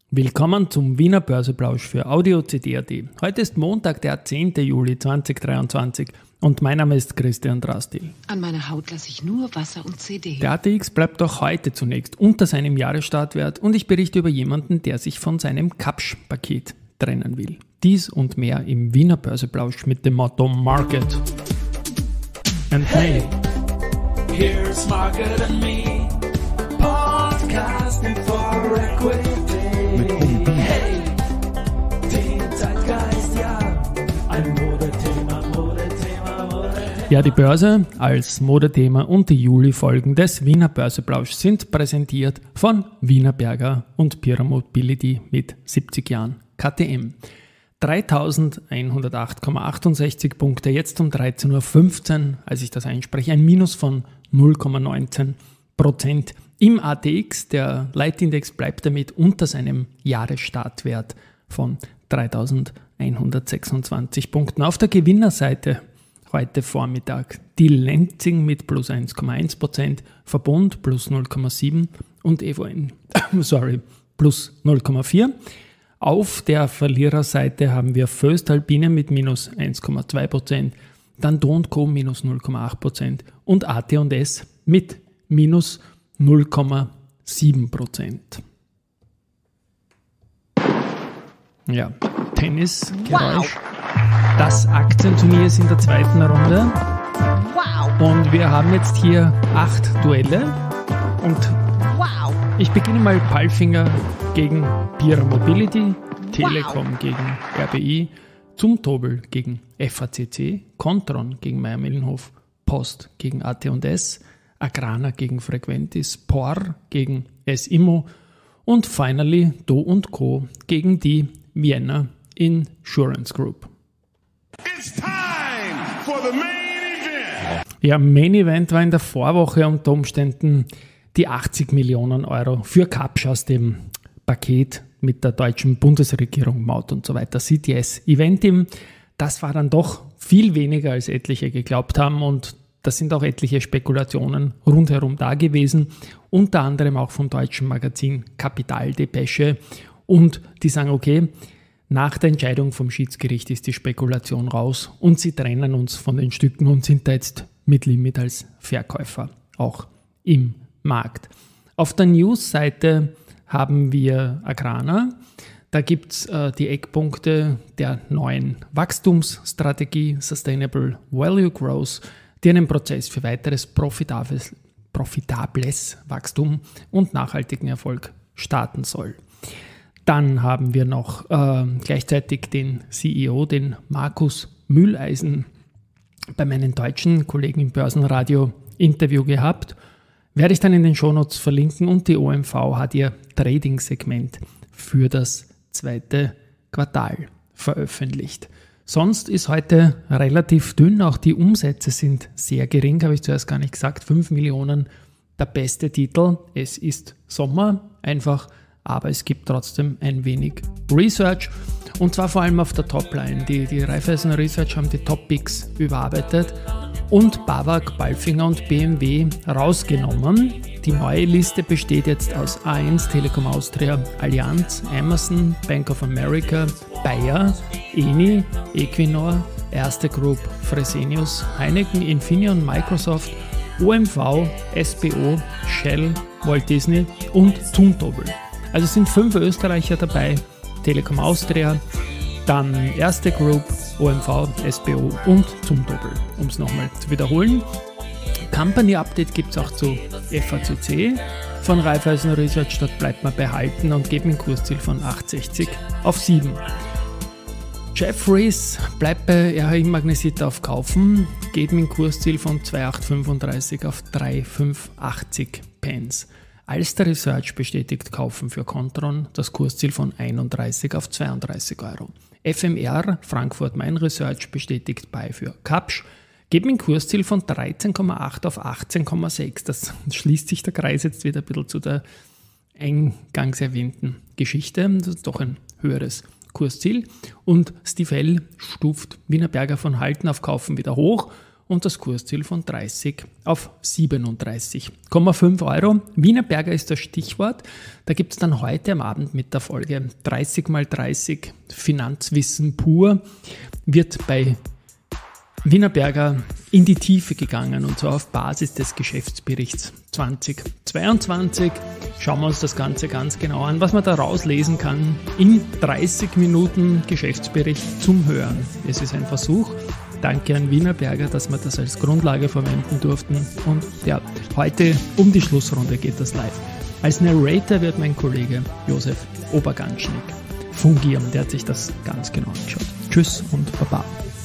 Willkommen zum Wiener Börseplausch für Audio CD.at. Heute ist Montag, der 10. Juli 2023 und mein Name ist Christian Drastil. An meiner Haut lasse ich nur Wasser und CD. Der ATX bleibt auch heute zunächst unter seinem Jahresstartwert und ich berichte über jemanden, der sich von seinem Kapsch-Paket trennen will. Dies und mehr im Wiener Börseplausch mit dem Motto Market and Me. Here's Market and Me, podcasting for equity. Hey, den Zeitgeist, ja, ein Modethema. Ja, die Börse als Modethema und die Juli-Folgen des Wiener Börseplausch sind präsentiert von Wienerberger und Pierer Mobility mit 70 Jahren KTM. 3.108,68 Punkte, jetzt um 13.15 Uhr, als ich das einspreche, ein Minus von 0,19%. Im ATX, der Leitindex bleibt damit unter seinem Jahresstartwert von 3.126 Punkten. Auf der Gewinnerseite heute Vormittag die Lenzing mit plus 1,1%, Verbund plus 0,7% und EVN plus 0,4%. Auf der Verliererseite haben wir Voestalpine mit minus 1,2%, dann Do & Co minus 0,8% und AT&S mit minus 0,7%. Ja, Tennisgeräusch. Wow. Das Aktienturnier ist in der zweiten Runde. Wow. Und wir haben jetzt hier 8 Duelle. Und Wow. ich beginne mal Palfinger gegen Pierer Mobility, Telekom gegen RBI, Zumtobel gegen FACC, Kontron gegen Mayr-Melnhof, Post gegen AT&S, Agrana gegen Frequentis, POR gegen S-Immo und finally Do & Co. gegen die Vienna Insurance Group. It's time for the main event. Ja, Main Event war in der Vorwoche unter Umständen die 80 Millionen Euro für Kapsch aus dem Paket mit der deutschen Bundesregierung, Maut und so weiter, CTS Eventim. Das war dann doch viel weniger, als etliche geglaubt haben und da sind auch etliche Spekulationen rundherum da gewesen, unter anderem auch vom deutschen Magazin Kapitaldepesche und die sagen, okay, nach der Entscheidung vom Schiedsgericht ist die Spekulation raus und sie trennen uns von den Stücken und sind da jetzt mit Limit als Verkäufer auch im Markt. Auf der News-Seite haben wir Agrana. Da gibt es die Eckpunkte der neuen Wachstumsstrategie Sustainable Value Growth, die einen Prozess für weiteres profitables Wachstum und nachhaltigen Erfolg starten soll. Dann haben wir noch gleichzeitig den CEO, den Markus Mühleisen, bei meinen deutschen Kollegen im Börsenradio Interview gehabt. Werde ich dann in den Shownotes verlinken und die OMV hat ihr Trading-Segment für das zweite Quartal veröffentlicht. Sonst ist heute relativ dünn, auch die Umsätze sind sehr gering, habe ich zuerst gar nicht gesagt, 5 Millionen, der beste Titel, es ist Sommer, einfach, aber es gibt trotzdem ein wenig Research und zwar vor allem auf der Topline. Die Raiffeisen Research haben die Top-Picks überarbeitet und BAWAG, Palfinger und BMW rausgenommen. Die neue Liste besteht jetzt aus A1, Telekom Austria, Allianz, Amazon, Bank of America, Bayer, Eni, Equinor, Erste Group, Fresenius, Heineken, Infineon, Microsoft, OMV, SBO, Shell, Walt Disney und Zumtobel. Also es sind 5 Österreicher dabei, Telekom Austria, dann Erste Group, OMV, SBO und Zumtobel. Um es nochmal zu wiederholen. Company Update gibt es auch zu FACC von Raiffeisen Research. Dort bleibt man behalten und geben ein Kursziel von 8,60 auf 7. Jefferies bleibt bei RHI Magnesita auf Kaufen, geht mit einem Kursziel von 2,835 auf 3,580 Pence. Alster Research bestätigt Kaufen für Kontron, das Kursziel von 31 auf 32 Euro. FMR, Frankfurt Main Research, bestätigt Buy für Kapsch, geben ein Kursziel von 13,8 auf 18,6. Das schließt sich der Kreis jetzt wieder ein bisschen zu der eingangs erwähnten Geschichte. Das ist doch ein höheres Kursziel. Und Stifel stuft Wienerberger von Halten auf Kaufen wieder hoch und das Kursziel von 30 auf 37,5 Euro. Wienerberger ist das Stichwort. Da gibt es dann heute am Abend mit der Folge 30x30 Finanzwissen pur, wird bei Wienerberger in die Tiefe gegangen und zwar auf Basis des Geschäftsberichts 2022. Schauen wir uns das Ganze ganz genau an, was man da rauslesen kann in 30 Minuten Geschäftsbericht zum Hören. Es ist ein Versuch. Danke an Wienerberger, dass wir das als Grundlage verwenden durften. Und ja, heute um die Schlussrunde geht das live. Als Narrator wird mein Kollege Josef Oberganschnick fungieren. Der hat sich das ganz genau angeschaut. Tschüss und Baba.